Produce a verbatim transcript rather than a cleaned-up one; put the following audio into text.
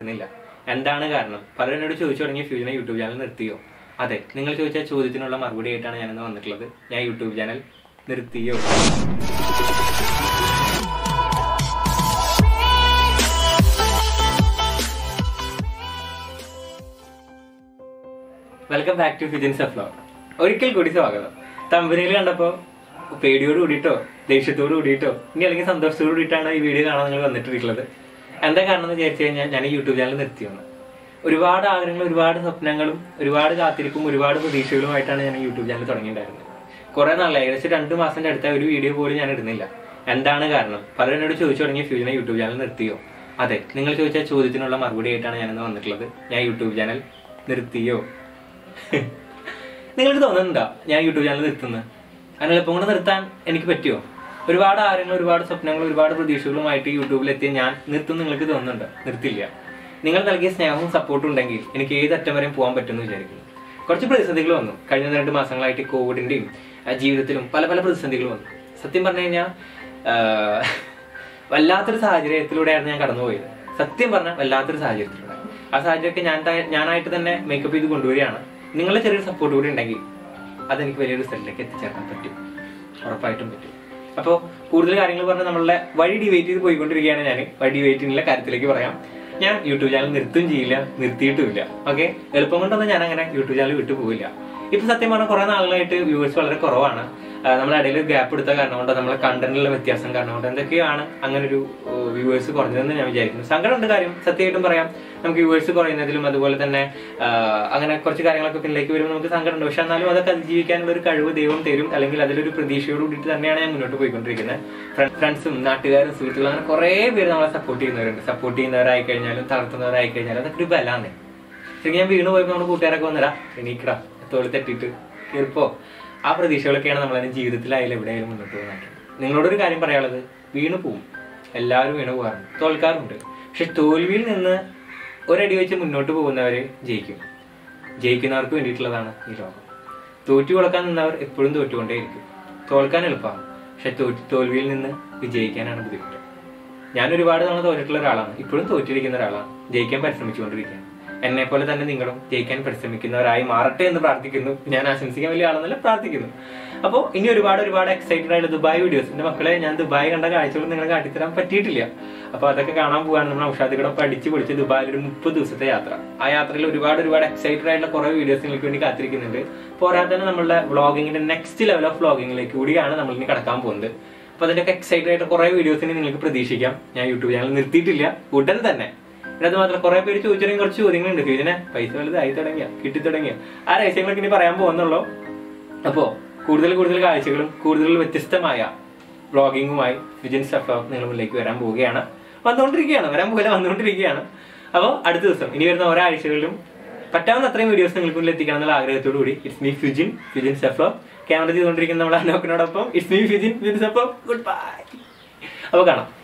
നിർത്തുന്നില്ല. എന്താണ് കാരണം? പലരും എന്നോട് ചോദിച്ചു തുടങ്ങിയ ഫ്യൂജനെ യൂട്യൂബ് ചാനൽ നിർത്തിയോ? അതെ, നിങ്ങൾ ചോദിച്ച ചോദ്യത്തിനുള്ള മറുപടി ആയിട്ടാണ് ഞാനിന്ന് വന്നിട്ടുള്ളത്. ഞാൻ യൂട്യൂബ് ചാനൽ നിർത്തിയോ? Welcome back to Fujin's of vlog. ഒരിക്കൽ കൂടി സ്വാഗതം. തമ്പനിയിൽ കണ്ടപ്പോൾ പേടിയോട് കൂടിയിട്ടോ ദേഷ്യത്തോട് കൂടിയിട്ടോ ഇനി അല്ലെങ്കിൽ സന്തോഷത്തോട് കൂടിയിട്ടാണ് ഈ വീഡിയോ കാണാൻ നിങ്ങൾ വന്നിട്ടുള്ളത്. എന്താ കാരണം എന്ന് വിചാരിച്ചു കഴിഞ്ഞാൽ ഞാൻ ഈ യൂട്യൂബ് ചാനൽ നിർത്തിയെന്ന്. ഒരുപാട് ആഗ്രഹങ്ങളും ഒരുപാട് സ്വപ്നങ്ങളും ഒരുപാട് കാത്തിരിപ്പും ഒരുപാട് പ്രതീക്ഷകളുമായിട്ടാണ് ഞാൻ യൂട്യൂബ് ചാനൽ തുടങ്ങിയിട്ടുണ്ടായിരുന്നത്. കുറേ നാളെ ഏകദേശം രണ്ട് മാസത്തിന്റെ അടുത്ത ഒരു വീഡിയോ പോലും ഞാൻ ഇടുന്നില്ല. എന്താണ് കാരണം? പലരും എന്നോട് ചോദിച്ചു തുടങ്ങിയ ഫ്യൂജനെ യൂട്യൂബ് ചാനൽ നിർത്തിയോ? അതെ, നിങ്ങൾ ചോദിച്ച ചോദ്യത്തിനുള്ള മറുപടി ആയിട്ടാണ് ഞാനിന്ന് വന്നിട്ടുള്ളത്. ഞാൻ യൂട്യൂബ് ചാനൽ നിർത്തിയോ? നിങ്ങൾക്ക് തോന്നുന്നുണ്ടോ ഞാൻ യൂട്യൂബ് ചാനൽ നിർത്തുന്നത്? അങ്ങനെ എളുപ്പം കൊണ്ട് നിർത്താൻ എനിക്ക് പറ്റുമോ? ഒരുപാട് ആഗ്രഹങ്ങൾ ഒരുപാട് സ്വപ്നങ്ങൾ ഒരുപാട് പ്രതീക്ഷകളുമായിട്ട് യൂട്യൂബിലെത്തിയ ഞാൻ നിർത്തും നിങ്ങൾക്ക് തോന്നുന്നുണ്ടോ? നിർത്തില്ല. നിങ്ങൾ നൽകിയ സ്നേഹവും സപ്പോർട്ടും ഉണ്ടെങ്കിൽ എനിക്ക് ഏത് അറ്റം വരെയും പോകാൻ പറ്റുമെന്ന് വിചാരിക്കുന്നു. കുറച്ച് പ്രതിസന്ധികൾ വന്നു കഴിഞ്ഞ രണ്ട് മാസങ്ങളായിട്ട്. കോവിഡിന്റെയും ജീവിതത്തിലും പല പല പ്രതിസന്ധികൾ വന്നു. സത്യം പറഞ്ഞു കഴിഞ്ഞാൽ വല്ലാത്തൊരു സാഹചര്യത്തിലൂടെയാണ് ഞാൻ കടന്നുപോയത്. സത്യം പറഞ്ഞാൽ വല്ലാത്തൊരു സാഹചര്യത്തിലൂടെ. ആ സാഹചര്യമൊക്കെ ഞാൻ ഞാനായിട്ട് തന്നെ മേക്കപ്പ് ചെയ്ത് കൊണ്ടുവരികയാണ്. നിങ്ങളുടെ ചെറിയൊരു സപ്പോർട്ട് കൂടി ഉണ്ടെങ്കിൽ അതെനിക്ക് വലിയൊരു റിസൾട്ടിലേക്ക് എത്തിച്ചേർക്കാൻ പറ്റും, ഉറപ്പായിട്ടും പറ്റും. അപ്പോൾ കൂടുതൽ കാര്യങ്ങൾ പറഞ്ഞാൽ നമ്മളുടെ വഴി ഡിവൈറ്റ് ചെയ്ത് പോയിക്കൊണ്ടിരിക്കുകയാണ്. ഞാൻ വഴി ഡിവൈറ്റിനുള്ള കാര്യത്തിലേക്ക് പറയാം. ഞാൻ യൂട്യൂബ് ചാനൽ നിർത്തുകയും ചെയ്യില്ല, നിർത്തിയിട്ടുമില്ല. ഓക്കെ, എളുപ്പം കൊണ്ടൊന്നും ഞാൻ അങ്ങനെ യൂട്യൂബ് ചാനൽ വിട്ടു പോവില്ല. ഇപ്പൊ സത്യം പറഞ്ഞാൽ കുറെ നാളുകളായിട്ട് വ്യൂവേഴ്സ് വളരെ കുറവാണ്. നമ്മുടെ ഇടയിൽ ഒരു ഗ്യാപ്പ് എടുത്ത കാരണം കൊണ്ടോ നമ്മളെ കണ്ടന്റിലുള്ള വ്യത്യാസം കാരണം കൊണ്ടോ എന്തൊക്കെയാണ് അങ്ങനെ ഒരു വ്യൂവേഴ്സ് കുറഞ്ഞതെന്ന് ഞാൻ വിചാരിക്കുന്നു. സങ്കടമുണ്ട് കാര്യം, സത്യമായിട്ടും പറയാം. നമുക്ക് വ്യൂവേഴ്സ് കുറയുന്നതിലും അതുപോലെ തന്നെ അങ്ങനെ കുറച്ച് കാര്യങ്ങളൊക്കെ പിന്നിലേക്ക് വരുമ്പോൾ നമുക്ക് സങ്കടമുണ്ട്. പക്ഷെ എന്നാലും അതൊക്കെ അതിജീവിക്കാനുള്ള ഒരു കഴിവ് ദൈവം തരും, അല്ലെങ്കിൽ അതിലൊരു പ്രതീക്ഷയോട് കൂടിയിട്ട് തന്നെയാണ് ഞാൻ മുന്നോട്ട് പോയിക്കൊണ്ടിരിക്കുന്നത്. ഫ്രണ്ട്സും നാട്ടുകാരും സുഹൃത്തുക്കളും അങ്ങനെ കുറേ പേര് നമ്മളെ സപ്പോർട്ട് ചെയ്യുന്നവരുണ്ട്. സപ്പോർട്ട് ചെയ്യുന്നവരായി കഴിഞ്ഞാലും തളർത്തുന്നവരായി കഴിഞ്ഞാലും അതൊക്കെ ഒരു ബലാന്നേ. ശരിക്കും ഞാൻ വീണ് പോയപ്പോൾ നമ്മുടെ കൂട്ടുകാരൊക്കെ വന്നിടാ എണീക്കടാ തോളി തട്ടിയിട്ട് കയറിപ്പോ. ആ പ്രതീക്ഷകളൊക്കെയാണ് നമ്മളതിന് ജീവിതത്തിലായാലും എവിടെയായാലും മുന്നോട്ട് പോകുന്നത്. നിങ്ങളോടൊരു കാര്യം പറയാനുള്ളത്, വീണ് പോവും, എല്ലാവരും വീണ് പോകാറുണ്ട്, തോൽക്കാറുണ്ട്. പക്ഷെ തോൽവിയിൽ നിന്ന് ഒരടി വെച്ച് മുന്നോട്ട് പോകുന്നവർ ജയിക്കും. ജയിക്കുന്നവർക്ക് വേണ്ടിയിട്ടുള്ളതാണ് ഈ ലോകം. തോറ്റു കൊടുക്കാൻ നിന്നവർ എപ്പോഴും തോറ്റുകൊണ്ടേയിരിക്കും. തോൽക്കാൻ എളുപ്പമാണ്, പക്ഷെ തോറ്റ് തോൽവിയിൽ നിന്ന് വിജയിക്കാനാണ് ബുദ്ധിമുട്ട്. ഞാൻ ഒരുപാട് തവണ തോറ്റിട്ടുള്ള ഒരാളാണ്, ഇപ്പോഴും തോറ്റിരിക്കുന്ന ഒരാളാണ്. ജയിക്കാൻ പരിശ്രമിച്ചുകൊണ്ടിരിക്കുകയാണ്. എന്നെ പോലെ തന്നെ നിങ്ങളും ജയിക്കാൻ പരിശ്രമിക്കുന്നവരായി മാറട്ടെ എന്ന് പ്രാർത്ഥിക്കുന്നു. ഞാൻ ആശംസിക്കാൻ വലിയ ആളെന്നല്ല, പ്രാർത്ഥിക്കുന്നു. അപ്പോൾ ഇനി ഒരുപാട് ഒരുപാട് എക്സൈറ്റഡ് ആയിട്ടുള്ള ദുബായ് വീഡിയോസ്. എൻ്റെ മക്കളെ ഞാൻ ദുബായ് കണ്ട കാഴ്ചകൾ നിങ്ങളെ കാട്ടിത്തരാൻ പറ്റിയിട്ടില്ല. അപ്പോൾ അതൊക്കെ കാണാൻ പോകാൻ നമ്മൾ ഔഷാദികളൊപ്പം അടിച്ച് പൊളിച്ച് ദുബായിൽ ഒരു മുപ്പത് ദിവസത്തെ യാത്ര. ആ യാത്രയിൽ ഒരുപാട് ഒരുപാട് എക്സൈറ്റഡ് ആയിട്ടുള്ള കുറേ വീഡിയോസ് നിങ്ങൾക്ക് വേണ്ടി കാത്തിരിക്കുന്നുണ്ട്. പോരാതെ തന്നെ നമ്മളുടെ വ്ളോഗിങ്ങിന്റെ നെക്സ്റ്റ് ലെവൽ ഓഫ് വ്ളോഗിങ്ങിലേക്ക് കൂടിയാണ് നമ്മൾ ഇനി കടക്കാൻ പോകുന്നത്. അപ്പോൾ അതിൻ്റെയൊക്കെ എക്സൈറ്റഡ് ആയിട്ട് കുറേ വീഡിയോസിന് നിങ്ങൾക്ക് പ്രതീക്ഷിക്കാം. ഞാൻ യൂട്യൂബ് ചാനൽ നിർത്തിയിട്ടില്ല, ഉടൻ തന്നെ. അത് മാത്രം കുറെ പേര് ചോദിച്ചിട്ടുണ്ടെങ്കിൽ കുറച്ച് ചോദ്യങ്ങളുണ്ട്. ഫ്യൂജനെ പൈസ വലുതായി തുടങ്ങിയ കിട്ടി തുടങ്ങിയ ആ രഹസ്യങ്ങളൊക്കെ ഇനി പറയാൻ പോകുന്നുള്ളൂ. അപ്പോൾ കൂടുതൽ കൂടുതൽ കാഴ്ചകളും കൂടുതൽ വ്യത്യസ്തമായ വ്ളോഗിങ്ങുമായി ഫ്യൂജൻസ് ഓഫ് വ്ലോഗ് നിങ്ങൾ മുന്നിലേക്ക് വരാൻ പോവുകയാണ്. വന്നുകൊണ്ടിരിക്കുകയാണ്, വരാൻ പോലെ വന്നുകൊണ്ടിരിക്കുകയാണ്. അപ്പോൾ അടുത്ത ദിവസം ഇനി വരുന്ന ഒരാഴ്ചകളിലും പറ്റാവുന്ന അത്രയും വീഡിയോസ് നിങ്ങൾക്ക് മുന്നിൽ എത്തിക്കണം എന്നുള്ള ആഗ്രഹത്തോടു കൂടി it's me Fujin, Fujin's of vlog. Camera ചെയ്തുകൊണ്ടിരിക്കുന്ന നമ്മുടെ അനോക്കിനോടൊപ്പം it's me Fujin, Fujin's of vlog. Good bye. അപ്പോൾ കാണാം.